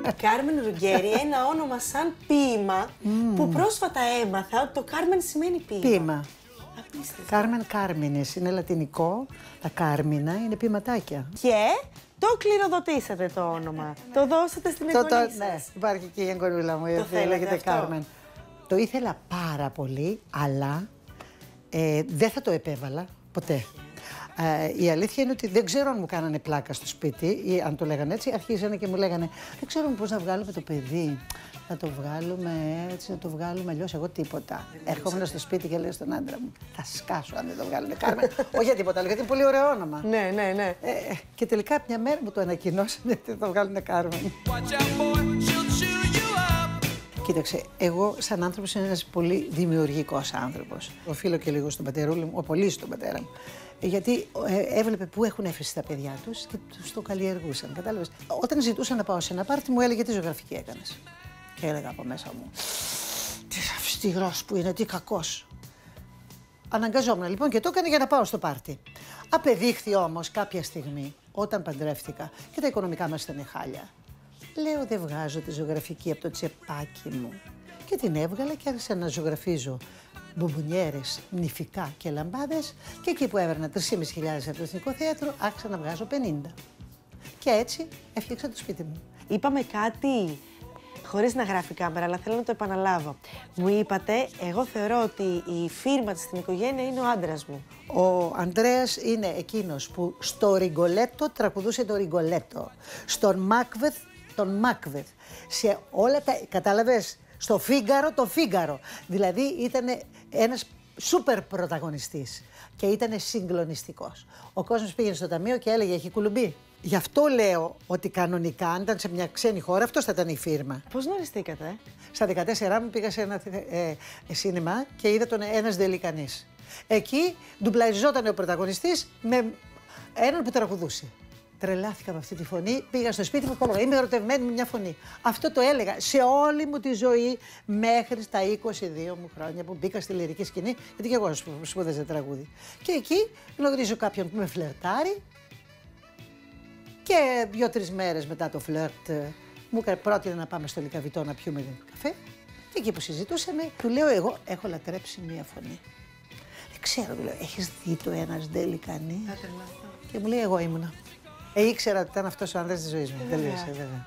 Κάρμεν Ρουγκέρι, ένα όνομα σαν ποίημα που πρόσφατα έμαθα ότι το Κάρμεν σημαίνει ποίημα. Κάρμεν Κάρμινες είναι λατινικό, τα Κάρμινα είναι ποιηματάκια. Και το κληροδοτήσατε το όνομα, το δώσατε στην εγγονή σας. Ναι, υπάρχει και η εγγονούλα μου, η οποία λέγεται Κάρμεν. Το ήθελα πάρα πολύ, αλλά δεν θα το επέβαλα ποτέ. Η αλήθεια είναι ότι δεν ξέρω αν μου κάνανε πλάκα στο σπίτι ή αν το λέγανε έτσι. Αρχίζανε και μου λέγανε δεν ξέρω πώς να βγάλουμε το παιδί. Να το βγάλουμε έτσι, να το βγάλουμε αλλιώς. Εγώ τίποτα. Ερχόμουν στο σπίτι και λέω στον άντρα μου: θα σκάσω αν δεν το βγάλουμε Κάρμεν. Όχι για τίποτα, γιατί είναι πολύ ωραίο όνομα. Ναι, ναι, ναι. Και τελικά μια μέρα μου το ανακοινώσανε ότι θα το βγάλουν Κάρμεν. Κοίταξε, εγώ σαν άνθρωπος είμαι ένας πολύ δημιουργικός άνθρωπος. Οφείλω και λίγο στον πατερούλη μου, πολύ στον πατέρα μου. Γιατί έβλεπε πού έχουν έφεση τα παιδιά τους και τους το καλλιεργούσαν. Κατάλαβες. Όταν ζητούσα να πάω σε ένα πάρτι, μου έλεγε τι ζωγραφική έκανες. Και έλεγα από μέσα μου, τι αυστηρός που είναι, τι κακός. Αναγκαζόμουν λοιπόν και το έκανα για να πάω στο πάρτι. Απεδείχθη όμως κάποια στιγμή, όταν παντρεύτηκα και τα οικονομικά μας ήταν χάλια. Λέω δεν βγάζω τη ζωγραφική από το τσεπάκι μου. Και την έβγαλα και άρχισα να ζωγραφίζω μπουμπουνιέρες, νηφικά και λαμπάδες και εκεί που έβαιρνα 3.500 από το Εθνικό Θέατρο άρχισα να βγάζω 50. Και έτσι έφτιαξα το σπίτι μου. Είπαμε κάτι χωρίς να γράφει κάμερα, αλλά θέλω να το επαναλάβω. Μου είπατε, εγώ θεωρώ ότι η φίρμα της στην οικογένεια είναι ο άντρας μου. Ο Ανδρέας είναι εκείνος που στο Ριγκολέτο τραγουδούσε το Ριγκολέτο. Στον Μάκβεθ, τον Μάκβεθ. Σε όλα τα, κατάλαβες, στο Φίγκαρο, το Φίγκαρο. Δηλαδή ήταν ένας σούπερ πρωταγωνιστής και ήταν συγκλονιστικός. Ο κόσμος πήγαινε στο ταμείο και έλεγε έχει κουλουμπί. Γι' αυτό λέω ότι κανονικά, αν ήταν σε μια ξένη χώρα, αυτό θα ήταν η φίρμα. Πώς γνωριστήκατε? Στα 14 μου πήγα σε ένα σίνεμα και είδα τον Ένας Δελικανής. Εκεί ντουμπλαριζόταν ο πρωταγωνιστής με έναν που τραγουδούσε. Τρελάθηκα με αυτή τη φωνή, πήγα στο σπίτι μου και έλεγα είμαι ερωτευμένη με μια φωνή. Αυτό το έλεγα σε όλη μου τη ζωή μέχρι στα 22 μου χρόνια που μπήκα στη λυρική σκηνή, γιατί και εγώ σπούδαζα τραγούδι. Και εκεί γνωρίζω κάποιον που με φλερτάρει και 2-3 μέρες μετά το φλερτ μου πρότεινε να πάμε στο Λυκαβητό να πιούμε καφέ και εκεί που συζητούσαμε του λέω εγώ έχω λατρέψει μια φωνή. Δεν ξέρω, του λέω, έχεις δει το Ένας Δελικανής? Και μου λέει εγώ ήμουνα. Ήξερα ότι ήταν αυτός ο άνδρας της ζωής μου. Τελείωσε, βέβαια.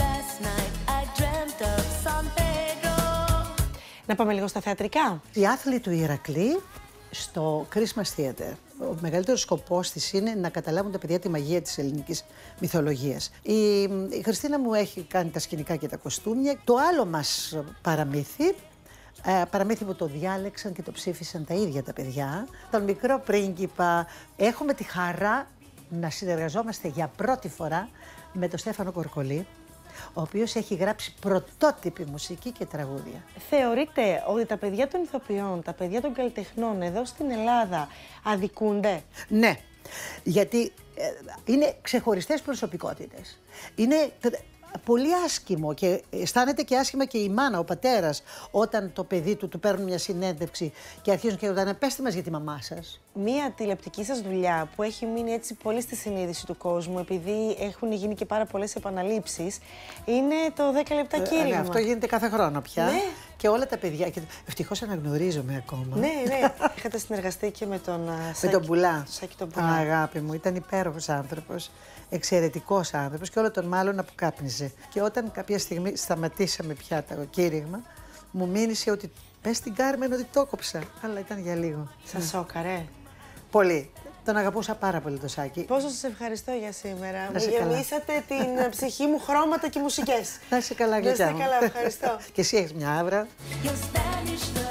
Να πάμε λίγο στα θεατρικά. Οι άθλοι του Ηρακλή στο Christmas Theater. Ο μεγαλύτερος σκοπός της είναι να καταλάβουν τα παιδιά τη μαγεία της ελληνικής μυθολογίας. Η Χριστίνα μου έχει κάνει τα σκηνικά και τα κοστούμια. Το άλλο μας παραμύθι που το διάλεξαν και το ψήφισαν τα ίδια τα παιδιά, τον Μικρό Πρίγκιπα. Έχουμε τη χαρά να συνεργαζόμαστε για πρώτη φορά με τον Στέφανο Κορκολή, ο οποίος έχει γράψει πρωτότυπη μουσική και τραγούδια. Θεωρείτε ότι τα παιδιά των ηθοποιών, τα παιδιά των καλλιτεχνών εδώ στην Ελλάδα αδικούνται? Ναι, γιατί είναι ξεχωριστές προσωπικότητες. Είναι πολύ άσχημο και αισθάνεται και άσχημα και η μάνα, ο πατέρας, όταν το παιδί του παίρνουν μια συνέντευξη και αρχίζουν και ρωτάνε πέστε μας για τη μαμά σας. Μία τηλεοπτική σας δουλειά που έχει μείνει έτσι πολύ στη συνείδηση του κόσμου, επειδή έχουν γίνει και πάρα πολλές επαναλήψεις, είναι το 10 λεπτά κήρυγμα. Ναι, αυτό γίνεται κάθε χρόνο πια. Ναι. Και όλα τα παιδιά. Και ευτυχώς αναγνωρίζομαι ακόμα. Ναι, ναι. Είχατε συνεργαστεί και με τον με τον Πουλά. Σάκη τον Πουλά. Αγάπη μου, ήταν υπέροχος άνθρωπος. Εξαιρετικός άνθρωπος και όλο τον μάλλον αποκάπνιζε. Και όταν κάποια στιγμή σταματήσαμε πια το κήρυγμα, μου μίλησε ότι πες στην Κάρμεν ότι το κόψα. Αλλά ήταν για λίγο. Σας σόκαρε? Πολύ. Τον αγαπούσα πάρα πολύ το Σάκη. Πόσο σας ευχαριστώ για σήμερα. Μου γεμίσατε την ψυχή μου χρώματα και μουσικές. Να είσαι καλά, Γλυκιά μου. Να είστε καλά, ευχαριστώ. Και εσύ έχεις μια άβρα.